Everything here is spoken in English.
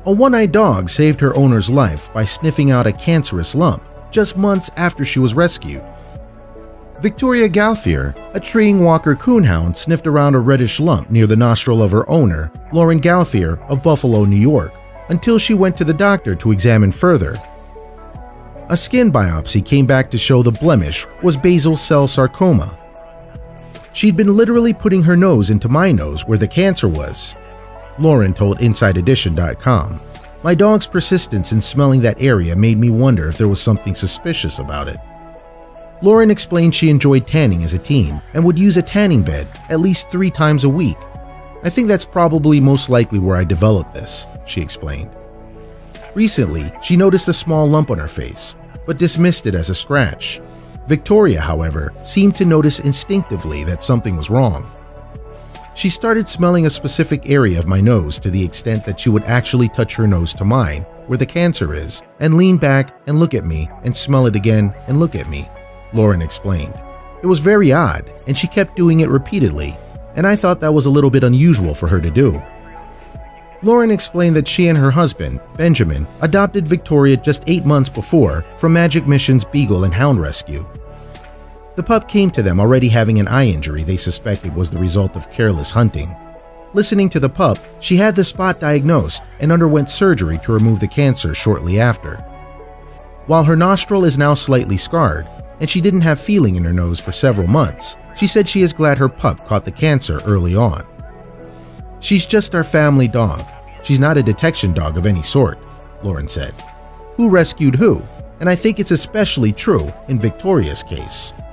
A one-eyed dog saved her owner's life by sniffing out a cancerous lump just months after she was rescued. Victoria Gauthier, a Treeing Walker Coonhound, sniffed around a reddish lump near the nostril of her owner, Lauren Gauthier of Buffalo, New York, until she went to the doctor to examine further. A skin biopsy came back to show the blemish was basal cell sarcoma. She'd been literally putting her nose into my nose where the cancer was. Lauren told InsideEdition.com, "My dog's persistence in smelling that area made me wonder if there was something suspicious about it." Lauren explained she enjoyed tanning as a teen and would use a tanning bed at least 3 times a week. "I think that's probably most likely where I developed this," she explained. Recently, she noticed a small lump on her face, but dismissed it as a scratch. Victoria, however, seemed to notice instinctively that something was wrong. She started smelling a specific area of my nose to the extent that she would actually touch her nose to mine, where the cancer is, and lean back and look at me and smell it again and look at me, Lauren explained. "It was very odd, and she kept doing it repeatedly, and I thought that was a little bit unusual for her to do." Lauren explained that she and her husband, Benjamin, adopted Victoria just 8 months before from Magic Mission's Beagle and Hound Rescue. The pup came to them already having an eye injury they suspected was the result of careless hunting. Listening to the pup, she had the spot diagnosed and underwent surgery to remove the cancer shortly after. While her nostril is now slightly scarred, and she didn't have feeling in her nose for several months, she said she is glad her pup caught the cancer early on. "She's just our family dog. She's not a detection dog of any sort," Lauren said. "Who rescued who? And I think it's especially true in Victoria's case."